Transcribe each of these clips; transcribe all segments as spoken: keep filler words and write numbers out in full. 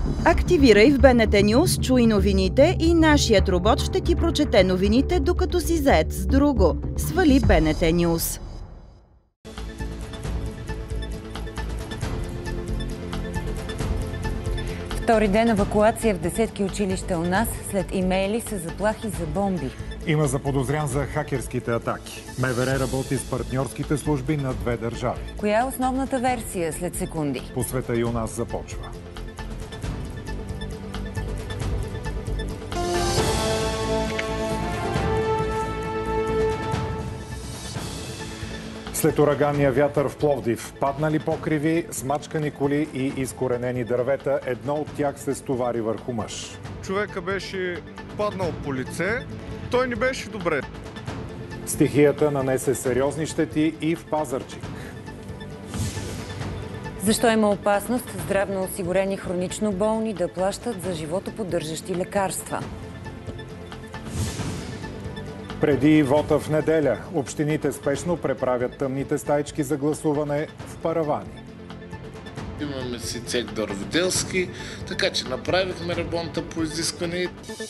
Активирай в БНТ News, чуй новините и нашият робот ще ти прочете новините, докато си зает с друго. Свали БНТ News. Втори ден евакуация в десетки училища у нас след имейли с заплахи за бомби. Има заподозрян за хакерските атаки. МВР работи с партньорските служби на две държави. Коя е основната версия след секунди? По света и у нас започва. След ураганния вятър в Пловдив, паднали покриви, смачкани коли и изкоренени дървета, едно от тях се стовари върху мъж. Човека беше паднал по лице, той не беше добре. Стихията нанесе сериозни щети и в Пазарджик. Защо има опасност здравно осигурени хронично болни да плащат за животоподдържащи лекарства? Преди вота в неделя, общините спешно преправят тъмните стаички за гласуване в паравани. Имаме си цех Дърводелски, така че направихме ремонта по изискване.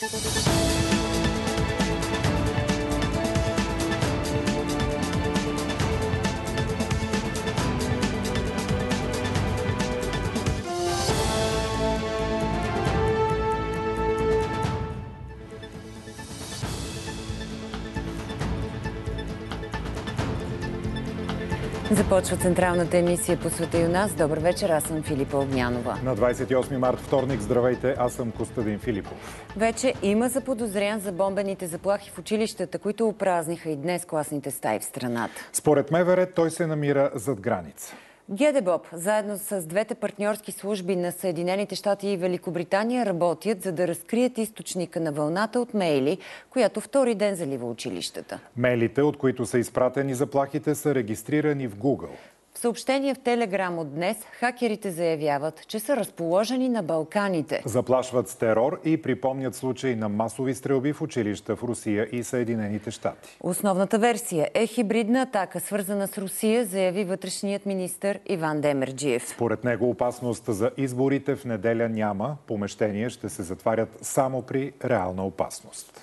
Започва централната емисия по света и у нас. Добър вечер, аз съм Филипа Огнянова. На двадесет и осми март, вторник, здравейте, аз съм Костадин Филипов. Вече има заподозрян за бомбените заплахи в училищата, които опразниха и днес класните стаи в страната. Според МВР той се намира зад граница. ГДБОП, заедно с двете партньорски служби на Съединените щати и Великобритания, работят, за да разкрият източника на вълната от мейли, която втори ден залива училищата. Мейлите, от които са изпратени заплахите, са регистрирани в Google. В съобщение в Телеграм от днес хакерите заявяват, че са разположени на Балканите. Заплашват с терор и припомнят случаи на масови стрелби в училища в Русия и Съединените щати. Основната версия е хибридна атака, свързана с Русия, заяви вътрешният министър Иван Демерджиев. Според него опасност за изборите в неделя няма. Помещения ще се затварят само при реална опасност.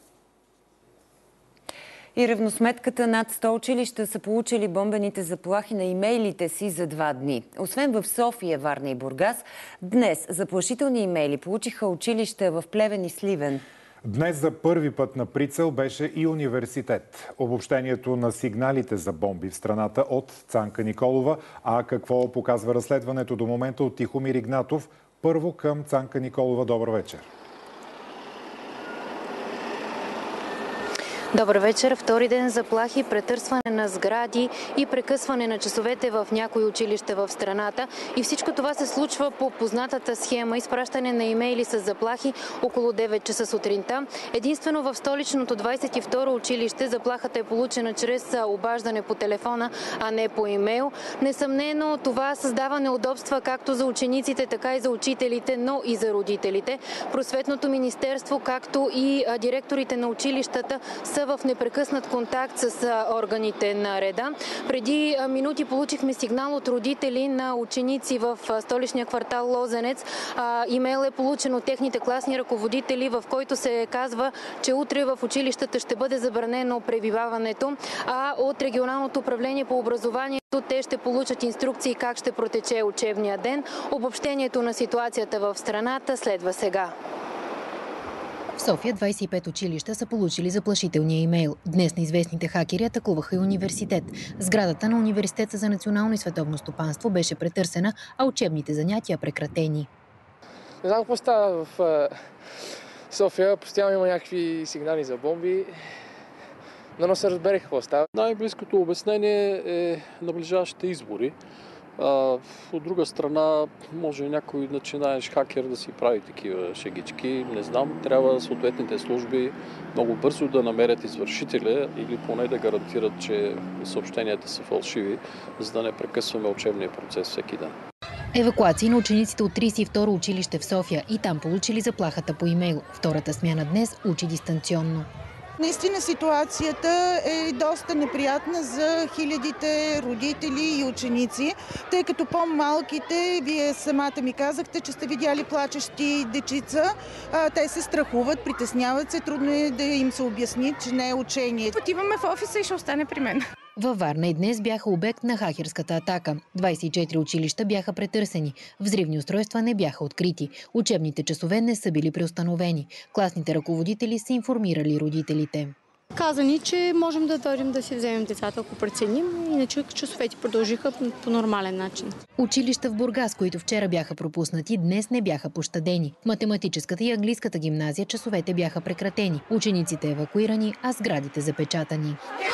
И равносметката над сто училища са получили бомбените заплахи на имейлите си за два дни. Освен в София, Варна и Бургас, днес заплашителни имейли получиха училища в Плевен и Сливен. Днес за първи път на прицел беше и университет. Обобщението на сигналите за бомби в страната от Цанка Николова. А какво показва разследването до момента от Тихомир Игнатов? Първо към Цанка Николова. Добър вечер. Добър вечер. Втори ден заплахи, претърсване на сгради и прекъсване на часовете в някои училища в страната. И всичко това се случва по познатата схема. Изпращане на имейли с заплахи около девет часа сутринта. Единствено в столичното двадесет и второ училище заплахата е получена чрез обаждане по телефона, а не по имейл. Несъмнено това създава неудобства както за учениците, така и за учителите, но и за родителите. Просветното министерство, както и директорите на училищата са в непрекъснат контакт с органите на реда. Преди минути получихме сигнал от родители на ученици в столичния квартал Лозенец. Имейл е получен от техните класни ръководители, в който се казва, че утре в училищата ще бъде забранено пребиваването, а от регионалното управление по образованието те ще получат инструкции как ще протече учебния ден. Обобщението на ситуацията в страната следва сега. В София двадесет и пет училища са получили заплашителния имейл. Днес неизвестните хакери атакуваха и университет. Сградата на Университета за национално и световно стопанство беше претърсена, а учебните занятия прекратени. Не знам какво става в София. Постоянно има някакви сигнали за бомби. Но не се разбере какво става. Най-близкото обяснение е наближаващите избори. От друга страна, може някой начинаеш хакер да си прави такива шегички. Не знам, трябва съответните служби много бързо да намерят извършителя или поне да гарантират, че съобщенията са фалшиви, за да не прекъсваме учебния процес всеки ден. Евакуации на учениците от тридесет и второ училище в София и там получили заплахата по имейл. Втората смяна днес учи дистанционно. Наистина ситуацията е доста неприятна за хилядите родители и ученици, тъй като по-малките, вие самата ми казахте, че сте видяли плачещи дечица, те се страхуват, притесняват се, трудно е да им се обясни, че не е учение. Отиваме в офиса и ще остане при мен. Във Варна и днес бяха обект на хакерската атака. двадесет и четири училища бяха претърсени. Взривни устройства не бяха открити. Учебните часове не са били преустановени. Класните ръководители са информирали родителите. Каза ни, че можем да дойдем да си вземем децата, ако преценим, иначе часовете продължиха по нормален начин. Училища в Бургас, които вчера бяха пропуснати, днес не бяха пощадени. В математическата и английската гимназия часовете бяха прекратени. Учениците евакуирани, а сградите запечатани.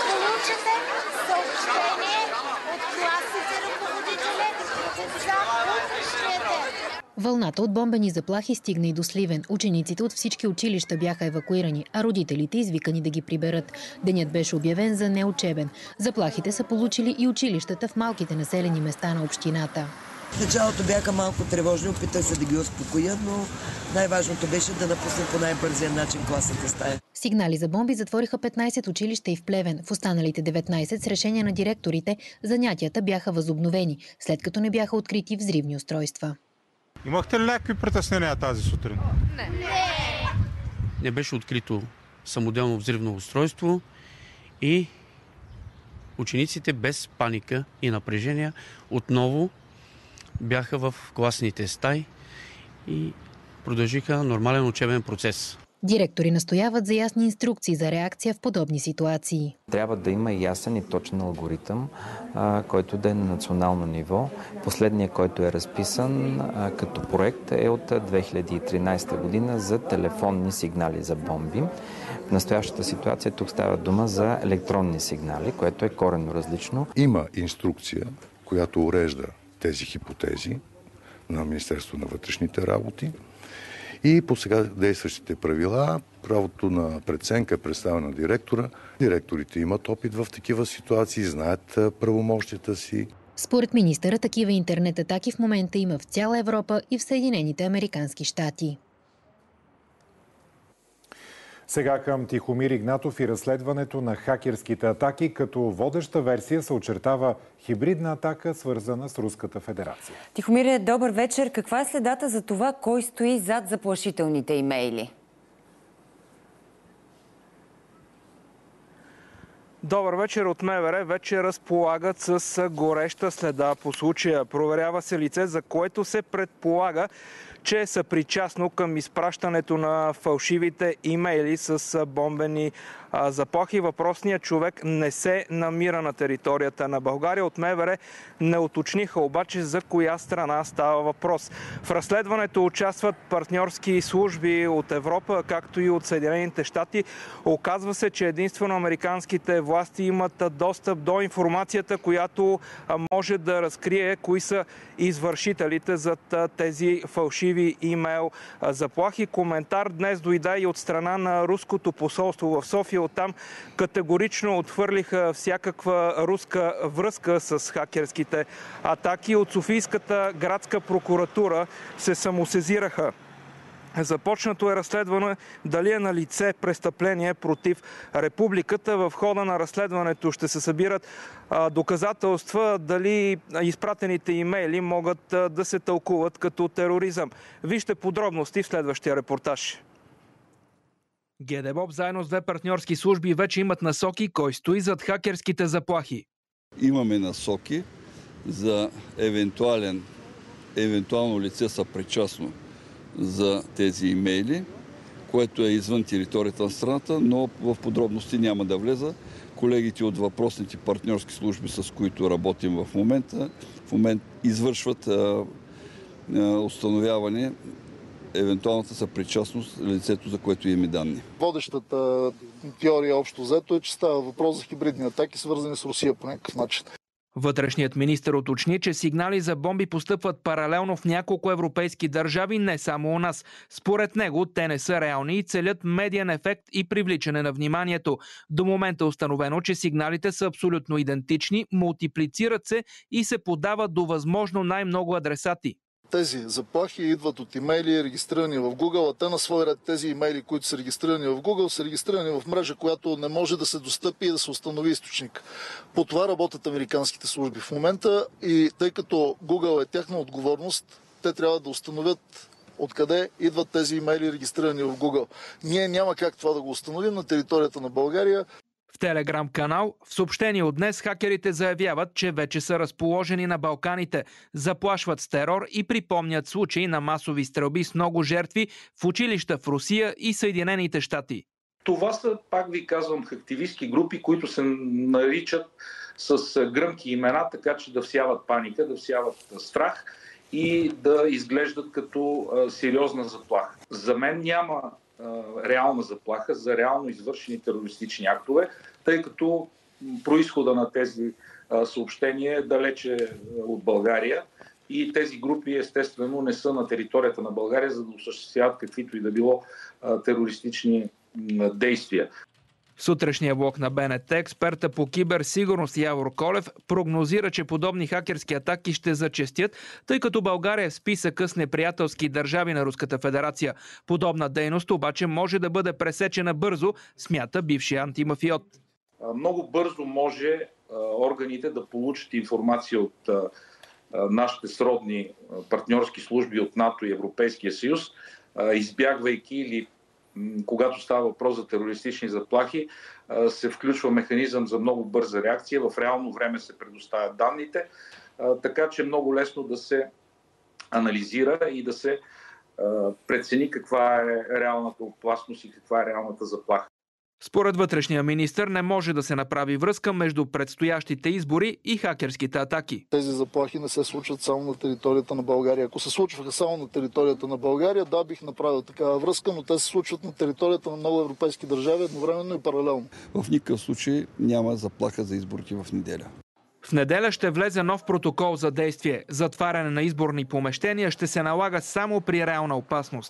Вълната от бомбени заплахи стигна и до Сливен. Учениците от всички училища бяха евакуирани, а родителите извикани да ги приберат. Денят беше обявен за неучебен. Заплахите са получили и училищата в малките населени места на общината. В началото бяха малко тревожни, опитах се да ги успокоя, но най-важното беше да напуснем по най-бързия начин класната стая. Сигнали за бомби затвориха петнадесет училища и в Плевен. В останалите деветнадесет с решение на директорите занятията бяха възобновени, след като не бяха открити взривни устройства. Имахте ли някакви притеснения тази сутрин? Не. Не беше открито самоделно взривно устройство и учениците без паника и напрежение отново бяха в класните стаи и продължиха нормален учебен процес. Директори настояват за ясни инструкции за реакция в подобни ситуации. Трябва да има ясен и точен алгоритъм, който да е на национално ниво. Последният, който е разписан като проект, е от две хиляди и тринадесета година за телефонни сигнали за бомби. В настоящата ситуация тук става дума за електронни сигнали, което е коренно различно. Има инструкция, която урежда тези хипотези на Министерството на вътрешните работи. И по сега действащите правила, правото на преценка е представено на директора. Директорите имат опит в такива ситуации, знаят правомощията си. Според министъра, такива интернет атаки в момента има в цяла Европа и в Съединените американски щати. Сега към Тихомир Игнатов и разследването на хакерските атаки, като водеща версия се очертава хибридна атака, свързана с Руската федерация. Тихомире, добър вечер. Каква е следата за това, кой стои зад заплашителните имейли? Добър вечер от МВР. Вече разполагат с гореща следа по случая. Проверява се лице, за което се предполага, че е съпричастно към изпращането на фалшивите имейли с бомбени заплахи. Въпросният човек не се намира на територията на България. От МВР не уточниха обаче за коя страна става въпрос. В разследването участват партньорски служби от Европа, както и от Съединените щати. Оказва се, че единствено американските власти имат достъп до информацията, която може да разкрие кои са извършителите зад тези фалшиви имейл заплахи. Коментар днес дойде и от страна на руското посолство в София. Оттам категорично отхвърлиха всякаква руска връзка с хакерските атаки. От Софийската градска прокуратура се самосезираха. Започнато е разследване дали е на лице престъпление против републиката. В хода на разследването ще се събират доказателства дали изпратените имейли могат да се тълкуват като тероризъм. Вижте подробности в следващия репортаж. ГДБОП заедно с две партньорски служби вече имат насоки кой стои зад хакерските заплахи. Имаме насоки за евентуален, евентуално лице съпричастно за тези имейли, което е извън територията на страната, но в подробности няма да влеза. Колегите от въпросните партньорски служби, с които работим в момента, в момент извършват а, а, установяване евентуалната съпричастност лицето, за което имаме данни. Водещата теория общо взето е, че става въпрос за хибридни атаки, свързани с Русия по някакъв начин. Вътрешният министър уточни, че сигнали за бомби постъпват паралелно в няколко европейски държави, не само у нас. Според него те не са реални и целят медиен ефект и привличане на вниманието. До момента е установено, че сигналите са абсолютно идентични, мултиплицират се и се подават до възможно най-много адресати. Тези заплахи идват от имейли, регистрирани в Google, а те на свой ред тези имейли, които са регистрирани в Google, са регистрирани в мрежа, която не може да се достъпи и да се установи източник. По това работят американските служби в момента и тъй като Google е тяхна отговорност, те трябва да установят откъде идват тези имейли, регистрирани в Google. Ние няма как това да го установим на територията на България. В телеграм-канал в съобщение от днес хакерите заявяват, че вече са разположени на Балканите, заплашват с терор и припомнят случаи на масови стрелби с много жертви в училища в Русия и Съединените щати. Това са, пак ви казвам, активистки групи, които се наричат с гръмки имена, така че да всяват паника, да всяват страх и да изглеждат като а, сериозна заплаха. За мен няма а, реална заплаха за реално извършени терористични актове, тъй като произхода на тези а, съобщения е далече от България и тези групи естествено не са на територията на България, за да осъществяват каквито и да било а, терористични а, действия. В сутрешния блок на БНТ експерта по киберсигурност Явор Колев прогнозира, че подобни хакерски атаки ще зачестят, тъй като България е в списъка с неприятелски държави на Руската федерация. Подобна дейност обаче може да бъде пресечена бързо, смята бившия антимафиот. Много бързо може органите да получат информация от нашите сродни партньорски служби от НАТО и Европейския съюз, избягвайки или когато става въпрос за терористични заплахи, се включва механизъм за много бърза реакция. В реално време се предоставят данните, така че е много лесно да се анализира и да се прецени каква е реалната опасност и каква е реалната заплаха. Според вътрешния министър не може да се направи връзка между предстоящите избори и хакерските атаки. Тези заплахи не се случват само на територията на България. Ако се случваха само на територията на България, да, бих направил такава връзка, но те се случват на територията на много европейски държави едновременно и паралелно. В никакъв случай няма заплаха за изборите в неделя. В неделя ще влезе нов протокол за действие. Затваряне на изборни помещения ще се налага само при реална опасност.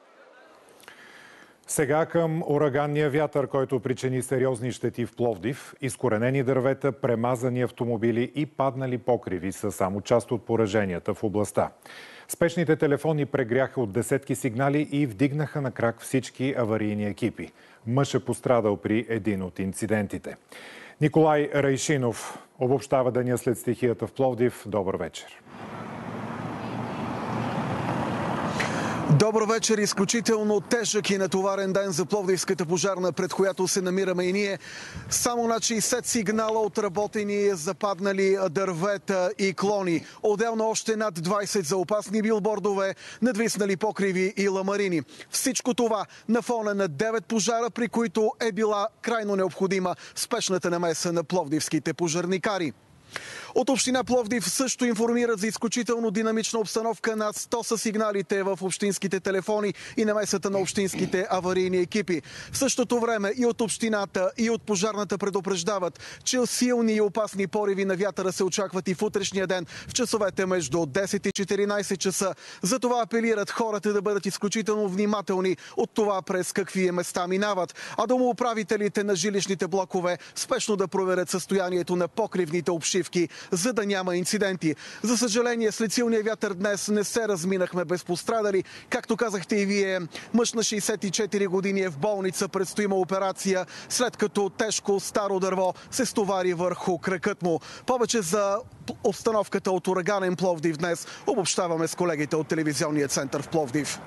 Сега към ураганния вятър, който причини сериозни щети в Пловдив. Изкоренени дървета, премазани автомобили и паднали покриви са само част от пораженията в областта. Спешните телефони прегряха от десетки сигнали и вдигнаха на крак всички аварийни екипи. Мъж е пострадал при един от инцидентите. Николай Райшинов обобщава деня след стихията в Пловдив. Добър вечер. Добър вечер! Изключително тежък и натоварен ден за Пловдивската пожарна, пред която се намираме и ние. Само над шейсет сигнала отработени, западнали дървета и клони. Отделно още над двайсет за опасни билбордове, надвиснали покриви и ламарини. Всичко това на фона на девет пожара, при които е била крайно необходима спешната намеса на пловдивските пожарникари. От община Пловдив също информират за изключително динамична обстановка. Над сто са сигналите в общинските телефони и намесата на общинските аварийни екипи. В същото време и от общината, и от пожарната предупреждават, че силни и опасни пориви на вятъра се очакват и в утрешния ден, в часовете между десет и четиринайсет часа. Затова апелират хората да бъдат изключително внимателни от това през какви места минават. А домоуправителите на жилищните блокове спешно да проверят състоянието на покривните обшивки, за да няма инциденти. За съжаление, след силния вятър днес не се разминахме без пострадали. Както казахте и вие, мъж на шейсет и четири години е в болница, предстои му операция, след като тежко старо дърво се стовари върху кракът му. Повече за обстановката от ураганен Пловдив днес обобщаваме с колегите от телевизионния център в Пловдив.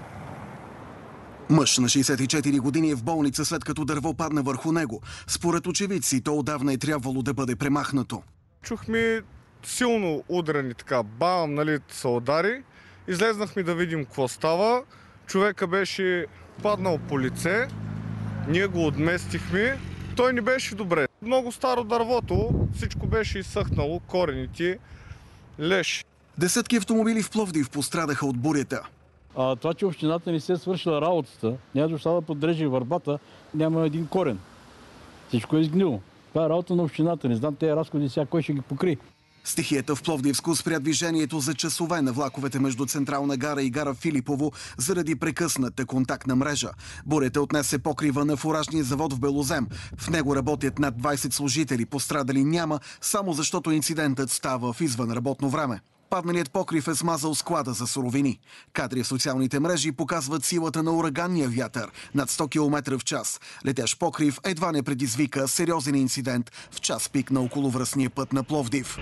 Мъж на шейсет и четири години е в болница, след като дърво падна върху него. Според очевидци, то отдавна е трябвало да бъде премахнато. Чухме силно удрани, така, бам, нали, са удари. Излезнахме да видим какво става. Човека беше паднал по лице. Ние го отместихме. Той не беше добре. Много старо дървото, всичко беше изсъхнало, корените, леш. Десетки автомобили в Пловдив пострадаха от бурята. А, това, че общината не се е свършила работата, няма да остава да подрежи върбата, няма един корен. Всичко е изгнило. Това е работа на общината. Не знам тези разходи сега кой ще ги покри. Стихията в Пловдивско спря движението за часове на влаковете между Централна гара и гара Филипово заради прекъсната контактна мрежа. Бурята отнесе покрива на фуражния завод в Белозем. В него работят над двайсет служители. Пострадали няма, само защото инцидентът става в извънработно време. Падналият покрив е смазал склада за суровини. Кадри в социалните мрежи показват силата на ураганния вятър над сто километра в час. Летящ покрив едва не предизвика сериозен инцидент в час пик на околовръстния път на Пловдив.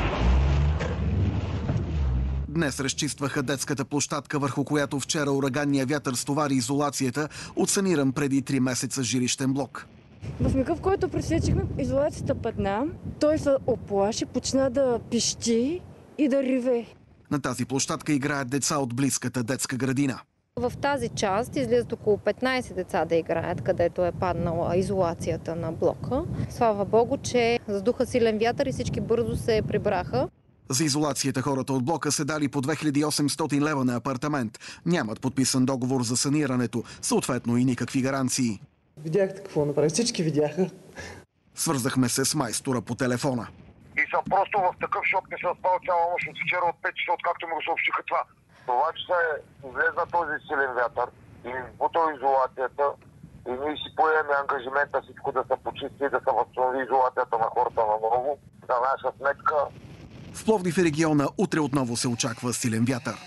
Днес разчистваха детската площадка, върху която вчера ураганния вятър стовари изолацията от саниран преди три месеца жилищен блок. В мига, в който пресечихме изолацията пътна, той се оплаши, почна да пищи и да риве. На тази площадка играят деца от близката детска градина. В тази част излизат около петнайсет деца да играят, където е паднала изолацията на блока. Слава Богу, че задуха силен вятър и всички бързо се прибраха. За изолацията хората от блока се дали по две хиляди и осемстотин лева на апартамент. Нямат подписан договор за санирането, съответно и никакви гаранции. Видяхте какво направи, всички видяха. Свързахме се с майстора по телефона. И съм просто в такъв шок, не съм спал цяла нощ от вчера от пет часа, откакто ми го съобщиха това. Това, че се излезна този силен вятър и избутал изолацията и ние си поемем ангажимента всичко да се почисти и да се възстанови изолацията на хората наново, за наша сметка. В Пловдив и региона утре отново се очаква силен вятър.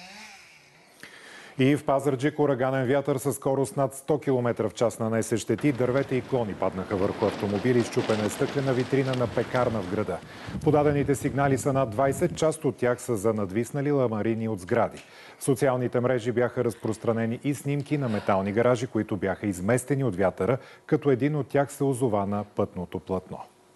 И в Пазарджик ураганен вятър със скорост над сто километра в час нанесе щети. Дървета и клони паднаха върху автомобили, счупена е стъклена витрина на пекарна в града. Подадените сигнали са над двайсет, част от тях са за надвиснали ламарини от сгради. В социалните мрежи бяха разпространени и снимки на метални гаражи, които бяха изместени от вятъра, като един от тях се озова на пътното платно.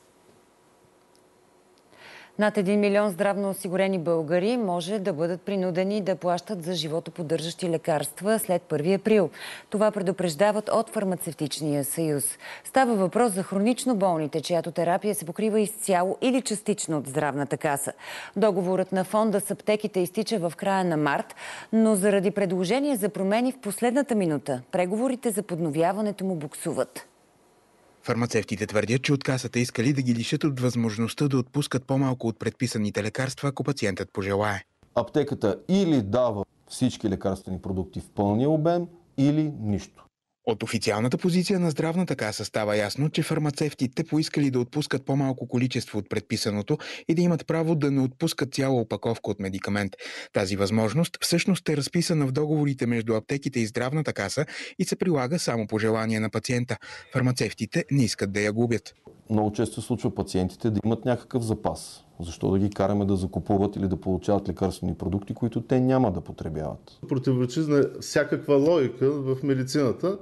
Над един милион здравно осигурени българи може да бъдат принудени да плащат за животоподдържащи лекарства след първи април. Това предупреждават от Фармацевтичния съюз. Става въпрос за хронично болните, чиято терапия се покрива изцяло или частично от здравната каса. Договорът на фонда с аптеките изтича в края на март, но заради предложение за промени в последната минута, преговорите за подновяването му буксуват. Фармацевтите твърдят, че от касата искали да ги лишат от възможността да отпускат по-малко от предписаните лекарства, ако пациентът пожелае. Аптеката или дава всички лекарствени продукти в пълния обем, или нищо. От официалната позиция на здравната каса става ясно, че фармацевтите поискали да отпускат по-малко количество от предписаното и да имат право да не отпускат цяла опаковка от медикамент. Тази възможност всъщност е разписана в договорите между аптеките и здравната каса и се прилага само по желание на пациента. Фармацевтите не искат да я губят. Много често се случва пациентите да имат някакъв запас. Защо да ги караме да закупуват или да получават лекарствени продукти, които те няма да потребяват? Противоречи на всякаква логика в медицината.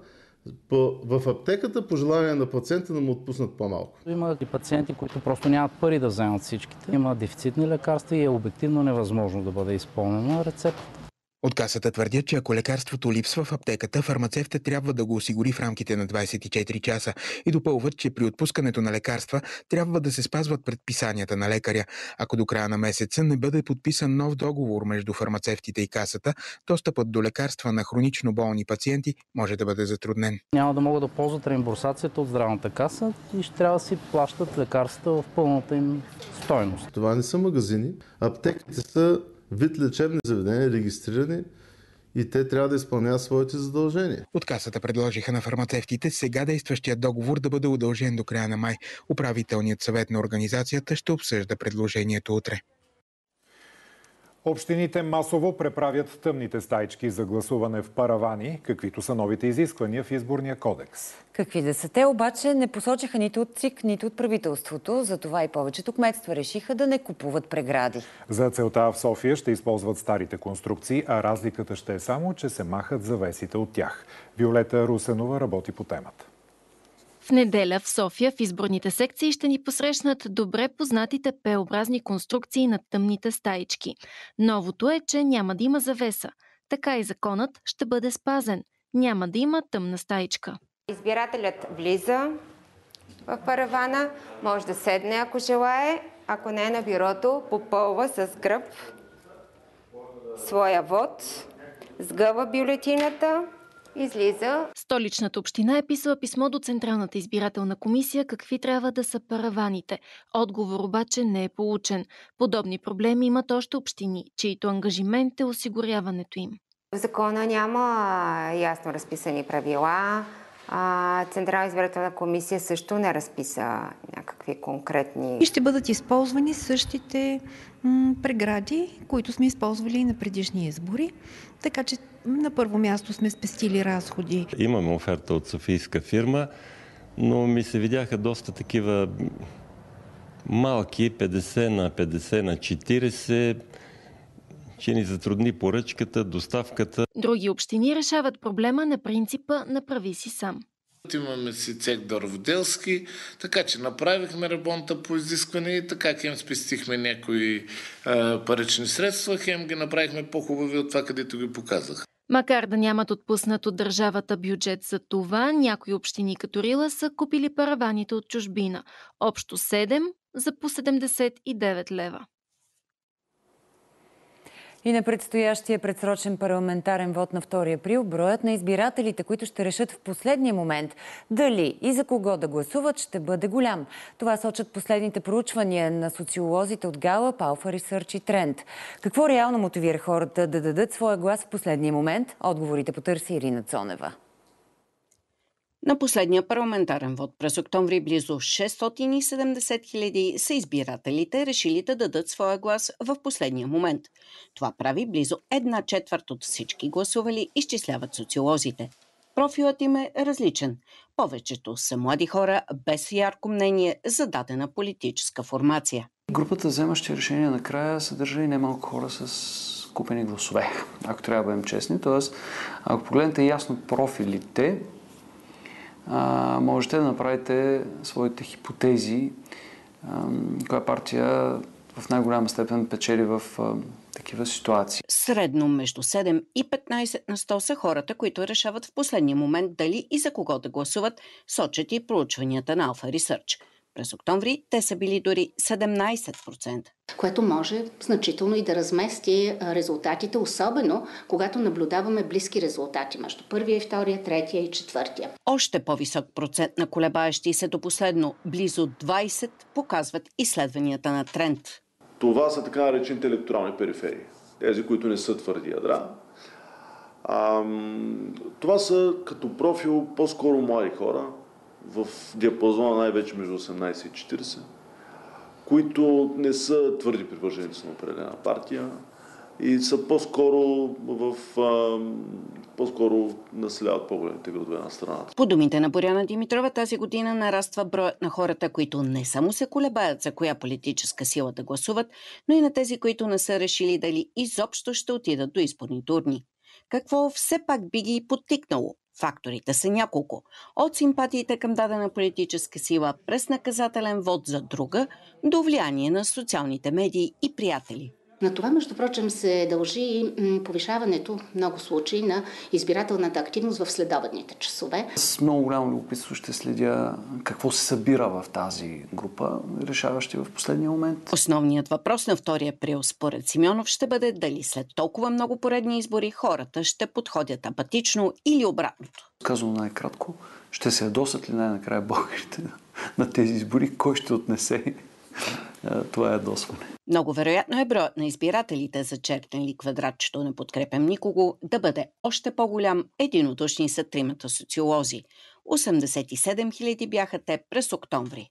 В аптеката по желание на пациента да му отпуснат по-малко. Има и пациенти, които просто нямат пари да вземат всичките. Има дефицитни лекарства и е обективно невъзможно да бъде изпълнена рецептата. От касата твърдят, че ако лекарството липсва в аптеката, фармацевтът трябва да го осигури в рамките на двайсет и четири часа и допълват, че при отпускането на лекарства трябва да се спазват предписанията на лекаря. Ако до края на месеца не бъде подписан нов договор между фармацевтите и касата, достъпът до лекарства на хронично болни пациенти може да бъде затруднен. Няма да могат да ползват реимбурсацията от здравната каса и ще трябва да си плащат лекарства в пълната им стойност. Това не са магазини. Аптеките са вид лечебни заведения, регистрирани, и те трябва да изпълняват своите задължения. От касата предложиха на фармацевтите сега действащият договор да бъде удължен до края на май. Управителният съвет на организацията ще обсъжда предложението утре. Общините масово преправят тъмните стаички за гласуване в паравани, каквито са новите изисквания в Изборния кодекс. Какви да са те, обаче не посочиха нито от ЦИК, нито от правителството. Затова и повечето кметства решиха да не купуват прегради. За целта в София ще използват старите конструкции, а разликата ще е само, че се махат завесите от тях. Виолета Русенова работи по темата. В неделя в София в изборните секции ще ни посрещнат добре познатите П-образни конструкции на тъмните стаички. Новото е, че няма да има завеса. Така и законът ще бъде спазен. Няма да има тъмна стаичка. Избирателят влиза в паравана, може да седне ако желае, ако не е на бюрото, попълва с гръб своя вод, сгъва бюлетината, излиза. Столичната община е писала писмо до Централната избирателна комисия какви трябва да са параваните. Отговор обаче не е получен. Подобни проблеми имат още общини, чието ангажимент е осигуряването им. В закона няма ясно разписани правила, А, Централна избирателна комисия също не разписа някакви конкретни... И ще бъдат използвани същите м, прегради, които сме използвали и на предишни избори. Така че на първо място сме спестили разходи. Имаме оферта от софийска фирма, но ми се видяха доста такива малки, петдесет на петдесет на четиридесет, че ни затрудни поръчката, доставката. Други общини решават проблема на принципа направи си сам. Имаме си цех Дърводелски, така че направихме ремонта по изискване и така хем спестихме някои е, парични средства, хем ги направихме по-хубави от това, където ги показах. Макар да нямат отпуснат от държавата бюджет за това, някои общини като Рила са купили параваните от чужбина. Общо седем за по седемдесет и девет лева. И на предстоящия предсрочен парламентарен вод на втори април, броят на избирателите, които ще решат в последния момент дали и за кого да гласуват, ще бъде голям. Това сочат последните проучвания на социолозите от Галъп, Алфа Ресърч и Тренд. Какво реално мотивира хората да дадат своя глас в последния момент? Отговорите потърси Ирина Цонева. На последния парламентарен вод през октомври близо шестстотин и седемдесет хиляди са избирателите, решили да дадат своя глас в последния момент. Това прави близо една четвърт от всички гласували, изчисляват социолозите. Профилът им е различен. Повечето са млади хора без ярко мнение за дадена политическа формация. Групата, вземащи решения накрая, съдържа и немалко хора с купени гласове, ако трябва да бъдем честни. Тоест, ако погледнете ясно профилите, А, можете да направите своите хипотези, а, коя партия в най-голяма степен печели в а, такива ситуации. Средно между седем и петнайсет на сто са хората, които решават в последния момент дали и за кого да гласуват, сочат и проучванията на Alpha Research. През октомври те са били дори седемнайсет процента. Което може значително и да размести резултатите, особено когато наблюдаваме близки резултати между първия и втория, третия и четвъртия. Още по-висок процент на колебаещи се до последно, близо двайсет, показват изследванията на Тренд. Това са така наречените електорални периферии, тези, които не са твърди ядра. А, това са като профил по-скоро млади хора, в диапазона най-вече между осемнайсет и четирийсет, които не са твърди привърженици на определена партия и са по-скоро в а, по-скоро населяват по-големите градове на страната. По думите на Боряна Димитрова, тази година нараства броят на хората, които не само се колебаят за коя политическа сила да гласуват, но и на тези, които не са решили дали изобщо ще отидат до изборни турни. Какво все пак би ги подтикнало? Факторите са няколко. От симпатиите към дадена политическа сила през наказателен вод за друга, до влияние на социалните медии и приятели. На това, между прочим, се дължи повишаването в много случаи на избирателната активност в следобедните часове. С много голямо любопитство ще следя какво се събира в тази група, решаващи в последния момент. Основният въпрос на втори април според Симеонов ще бъде дали след толкова много поредни избори хората ще подходят апатично или обратното. Казано най-кратко, ще се ядосат ли най-накрая българите на тези избори, кой ще отнесе това ядосване. Много вероятно е броят на избирателите за чернели квадратчето "Не подкрепям никого" да бъде още по-голям. Единодушни са тримата социолози. осемдесет и седем хиляди бяха те през октомври.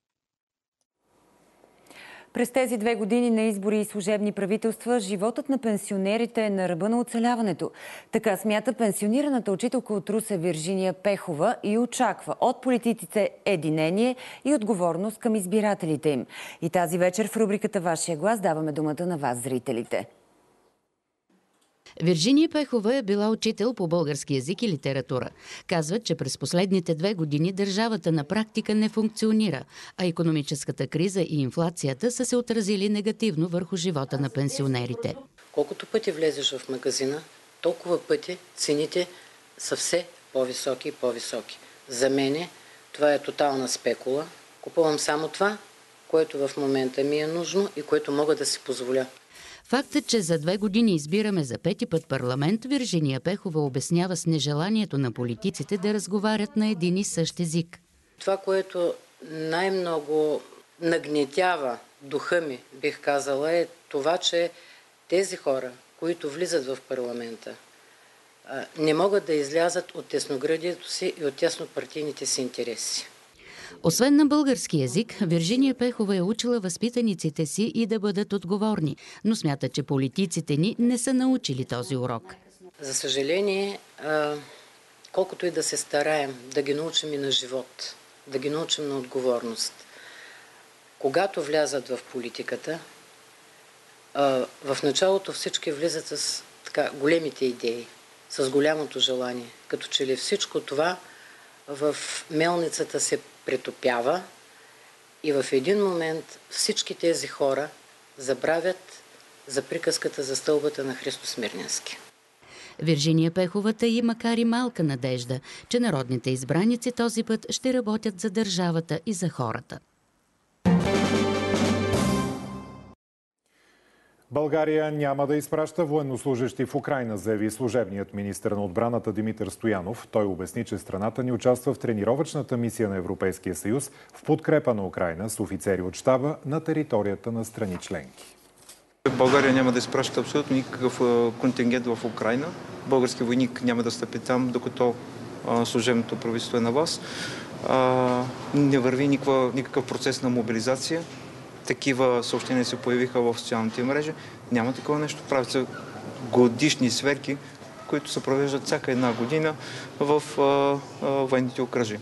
През тези две години на избори и служебни правителства, животът на пенсионерите е на ръба на оцеляването. Така смята пенсионираната учителка от Русе Виржиния Пехова и очаква от политиците единение и отговорност към избирателите им. И тази вечер в рубриката "Вашия глас" даваме думата на вас, зрителите. Виржиния Пехова е била учител по български език и литература. Казва, че през последните две години държавата на практика не функционира, а икономическата криза и инфлацията са се отразили негативно върху живота на пенсионерите. Колкото пъти влезеш в магазина, толкова пъти цените са все по-високи и по-високи. За мене това е тотална спекула. Купувам само това, което в момента ми е нужно и което мога да си позволя. Фактът, че за две години избираме за пети път парламент, Виржиния Пехова обяснява с нежеланието на политиците да разговарят на един и същ език. Това, което най-много нагнетява духа ми, бих казала, е това, че тези хора, които влизат в парламента, не могат да излязат от тесноградието си и от теснопартийните си интереси. Освен на български език, Виржиния Пехова е учила възпитаниците си и да бъдат отговорни, но смята, че политиците ни не са научили този урок. За съжаление, колкото и да се стараем да ги научим и на живот, да ги научим на отговорност, когато влязат в политиката, в началото всички влизат с така, големите идеи, с голямото желание, като че ли всичко това в мелницата се претопява и в един момент всички тези хора забравят за приказката за стълбата на Христо Смирненски. Виржиния Пеховата и макар и малка надежда, че народните избраници този път ще работят за държавата и за хората. България няма да изпраща военнослужещи в Украйна, заяви служебният министър на отбраната Димитър Стоянов. Той обясни, че страната ни участва в тренировъчната мисия на Европейския съюз в подкрепа на Украйна с офицери от щаба на територията на страни членки. България няма да изпраща абсолютно никакъв контингент в Украйна. Български войник няма да стъпи там, докато служебното правителство е на власт. Не върви никаква, никакъв процес на мобилизация. Такива съобщения се появиха в социалните мрежи. Няма такова нещо. Правят се годишни сверки, които се провеждат всяка една година в военните окръжия.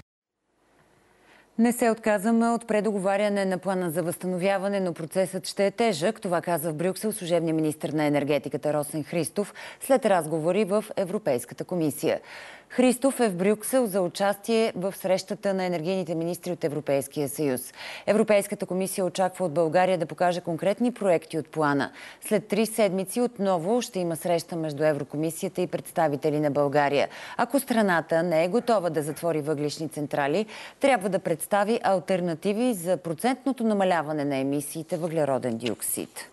Не се отказваме от предоговаряне на плана за възстановяване, но процесът ще е тежък. Това каза в Брюксел служебния министър на енергетиката Росен Христов след разговори в Европейската комисия. Христов е в Брюксел за участие в срещата на енергийните министри от Европейския съюз. Европейската комисия очаква от България да покаже конкретни проекти от плана. След три седмици отново ще има среща между Еврокомисията и представители на България. Ако страната не е готова да затвори въглищни централи, трябва да представи алтернативи за процентното намаляване на емисиите въглероден диоксид.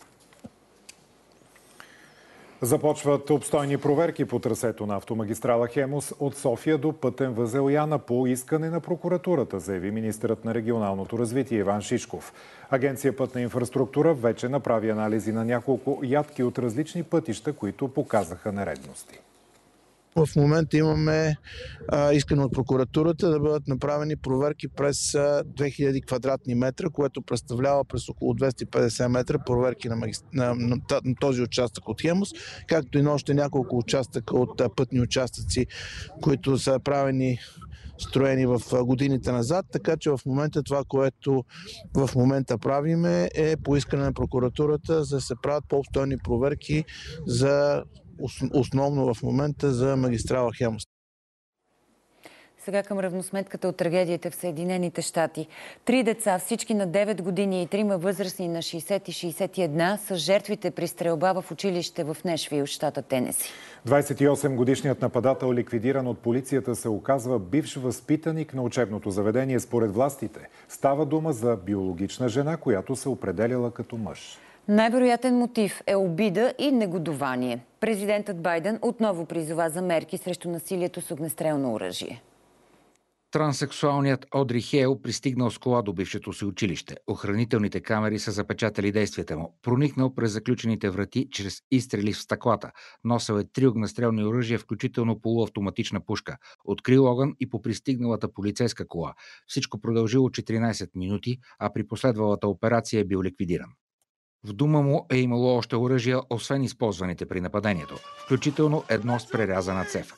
Започват обстойни проверки по трасето на автомагистрала Хемус от София до пътен възел Яна по искане на прокуратурата, заяви министърът на регионалното развитие Иван Шишков. Агенция Пътна инфраструктура вече направи анализи на няколко ядки от различни пътища, които показаха нередности. В момента имаме а, искане от прокуратурата да бъдат направени проверки през а, две хиляди квадратни метра, което представлява през около двеста и петдесет метра проверки на, магистр... на, на, на този участък от Хемус, както и на още няколко участъка от а, пътни участъци, които са правени строени в годините назад, така че в момента това, което в момента правиме е поискане на прокуратурата за да се правят по-обстойни проверки за основно в момента за магистрала Хемус. Сега към равносметката от трагедията в Съединените щати. Три деца, всички на девет години и трима възрастни на шейсет и шейсет и една, са жертвите при стрелба в училище в Нешвил, щата Тенеси. двадесет и осем годишният нападател, ликвидиран от полицията, се оказва бивш възпитаник на учебното заведение. Според властите става дума за биологична жена, която се определяла като мъж. Най-вероятен мотив е обида и негодование. Президентът Байден отново призова за мерки срещу насилието с огнестрелно оръжие. Транссексуалният Одри Хейл пристигнал с кола до бившето си училище. Охранителните камери са запечатали действията му. Проникнал през заключените врати чрез изстрели в стъклата. Носел е три огнестрелни оръжия, включително полуавтоматична пушка. Открил огън и по пристигналата полицейска кола. Всичко продължило четиринадесет минути, а при последвалата операция е бил ликвидиран. В дома му е имало още оръжия, освен използваните при нападението, включително едно с прерязана цев.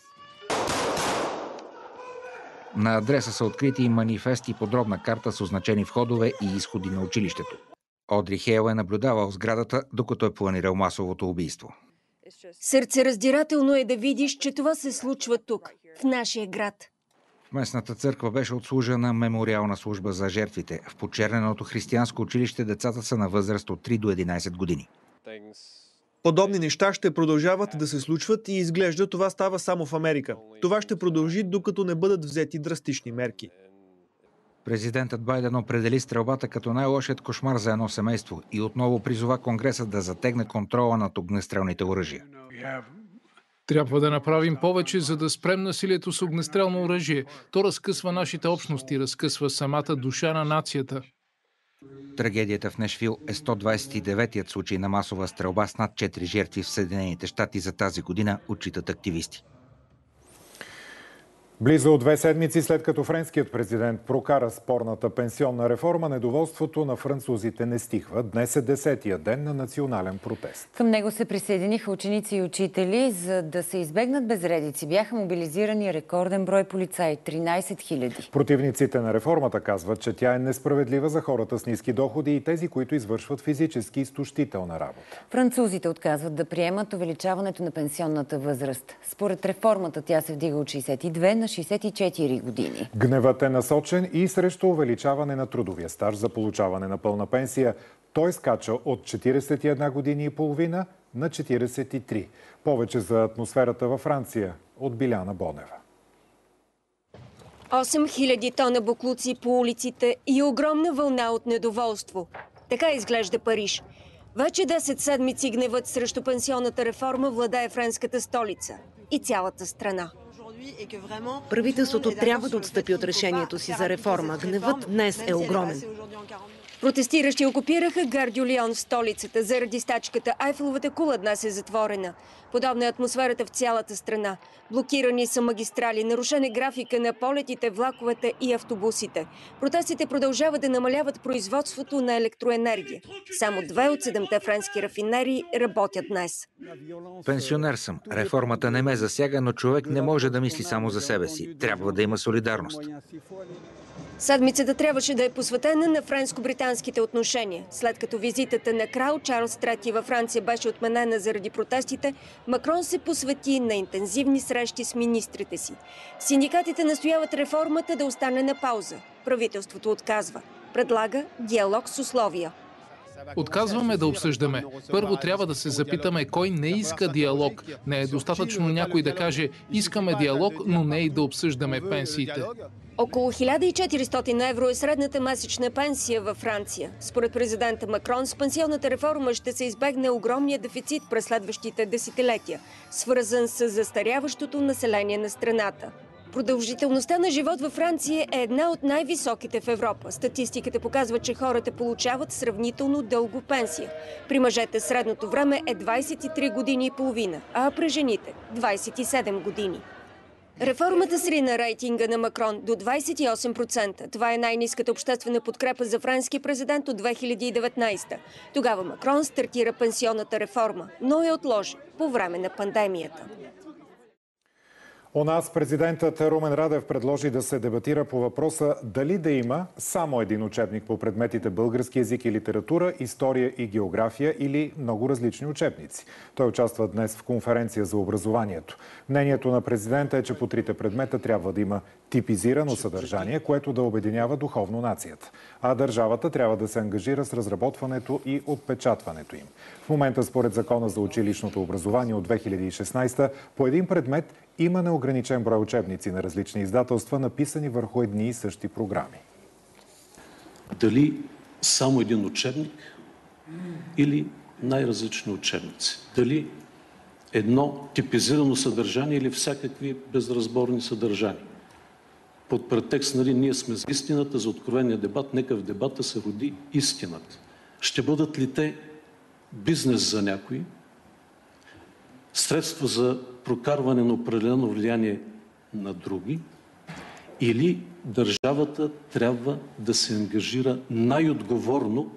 На адреса са открити и манифест и подробна карта с означени входове и изходи на училището. Одри Хейл е наблюдавал сградата, докато е планирал масовото убийство. Сърцераздирателно е да видиш, че това се случва тук, в нашия град. В местната църква беше отслужена мемориална служба за жертвите. В почерненото християнско училище децата са на възраст от три до единадесет години. Подобни неща ще продължават да се случват и изглежда това става само в Америка. Това ще продължи, докато не бъдат взети драстични мерки. Президентът Байден определи стрелбата като най-лошият кошмар за едно семейство и отново призова Конгреса да затегне контрола над огнестрелните оръжия. Трябва да направим повече, за да спрем насилието с огнестрелно оръжие. То разкъсва нашите общности, разкъсва самата душа на нацията. Трагедията в Нешвил е сто двадесет и деветият случай на масова стрелба с над четири жертви в Съединените щати за тази година, отчитат активисти. Близо две седмици след като френският президент прокара спорната пенсионна реформа, недоволството на французите не стихва. Днес е десетия ден на национален протест. Към него се присъединиха ученици и учители. За да се избегнат безредици, бяха мобилизирани рекорден брой полицаи – тринадесет хиляди. Противниците на реформата казват, че тя е несправедлива за хората с ниски доходи и тези, които извършват физически изтощителна работа. Французите отказват да приемат увеличаването на пенсионната възраст. Според реформата тя се вдига от шейсет и две на шейсет и четири години. Гневът е насочен и срещу увеличаване на трудовия стаж за получаване на пълна пенсия. Той скача от четиридесет и една години и половина на четиридесет и три. Повече за атмосферата във Франция от Биляна Бонева. осем хиляди тона боклуци по улиците и огромна вълна от недоволство. Така изглежда Париж. Вече десет седмици гневът срещу пенсионната реформа владее френската столица и цялата страна. Правителството трябва да отстъпи от решението си за реформа. Гневът днес е огромен. Протестиращи окупираха Гар дю Лион в столицата. Заради стачката Айфеловата кула днес е затворена. Подобна е атмосферата в цялата страна. Блокирани са магистрали, нарушен е графика на полетите, влаковете и автобусите. Протестите продължават да намаляват производството на електроенергия. Само две от седемте френски рафинерии работят днес. Пенсионер съм. Реформата не ме засяга, но човек не може да мисли само за себе си. Трябва да има солидарност. Седмицата трябваше да е посветена на френско-британските отношения. След като визитата на крал Чарлз трети във Франция беше отменена заради протестите, Макрон се посвети на интензивни срещи с министрите си. Синдикатите настояват реформата да остане на пауза. Правителството отказва. Предлага диалог с условия. Отказваме да обсъждаме. Първо трябва да се запитаме кой не иска диалог. Не е достатъчно някой да каже искаме диалог, но не и да обсъждаме пенсиите. Около хиляда и четиристотин евро е средната месечна пенсия във Франция. Според президента Макрон, с пенсионната реформа ще се избегне огромния дефицит през следващите десетилетия, свързан с застаряващото население на страната. Продължителността на живот във Франция е една от най-високите в Европа. Статистиката показва, че хората получават сравнително дълго пенсия. При мъжете средното време е двадесет и три години и половина, а при жените – двадесет и седем години. Реформата срина рейтинга на Макрон до двадесет и осем процента. Това е най-ниската обществена подкрепа за френски президент от две хиляди и деветнадесета. Тогава Макрон стартира пенсионната реформа, но я отложи по време на пандемията. У нас президентът Румен Радев предложи да се дебатира по въпроса дали да има само един учебник по предметите български език и литература, история и география или много различни учебници. Той участва днес в конференция за образованието. Мнението на президента е, че по трите предмета трябва да има типизирано съдържание, което да обединява духовно нацията. А държавата трябва да се ангажира с разработването и отпечатването им. В момента, според Закона за училищното образование от две хиляди и шестнадесета, по един предмет има неограничен брой учебници на различни издателства, написани върху едни и същи програми. Дали само един учебник или най-различни учебници? Дали едно типизирано съдържание или всякакви безразборни съдържания? Под претекст, нали, ние сме за истината, за откровения дебат, нека в дебата се роди истината. Ще бъдат ли те бизнес за някои, средства за прокарване на определено влияние на други, или държавата трябва да се ангажира най-отговорно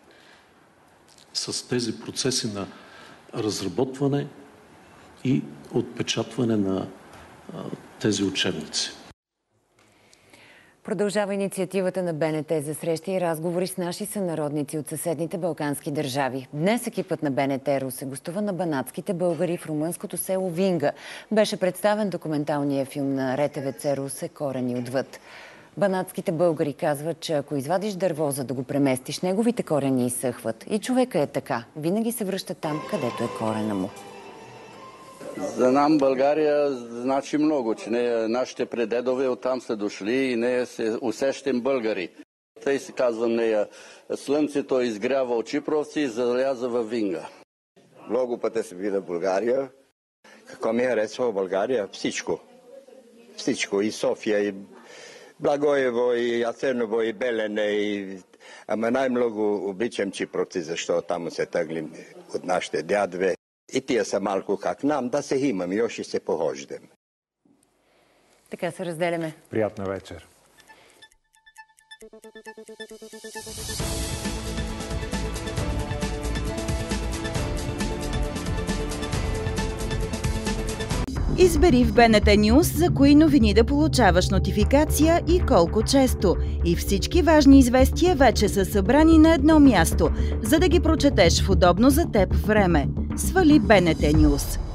с тези процеси на разработване и отпечатване на а, тези учебници. Продължава инициативата на Б Н Т за срещи и разговори с наши сънародници от съседните балкански държави. Днес екипът на Б Н Т Русе гостува на банатските българи в румънското село Винга. Беше представен документалният филм на Р Т В Ц Русе "Корени отвъд". Банатските българи казват, че ако извадиш дърво, за да го преместиш, неговите корени изсъхват. И човека е така. Винаги се връща там, където е корена му. За нам България значи много, че не, нашите предедове оттам са дошли и ние се усещам българи. Тъй се казва нея, слънцето изгрява от Чипровци и заляза във Винга. Много пъти се би на България. Какво ми харесва в България? Всичко. Всичко. И София, и Благоево, и Асеново, и Белене, и Ама най-много обичам Чипровци, защото там се тъглим от нашите дядове. И тия са малко как нам, да се имам и още се похождам. Така се разделяме. Приятна вечер. Избери в БНТ News за кои новини да получаваш нотификация и колко често. И всички важни известия вече са събрани на едно място, за да ги прочетеш в удобно за теб време. Свали БНТ News.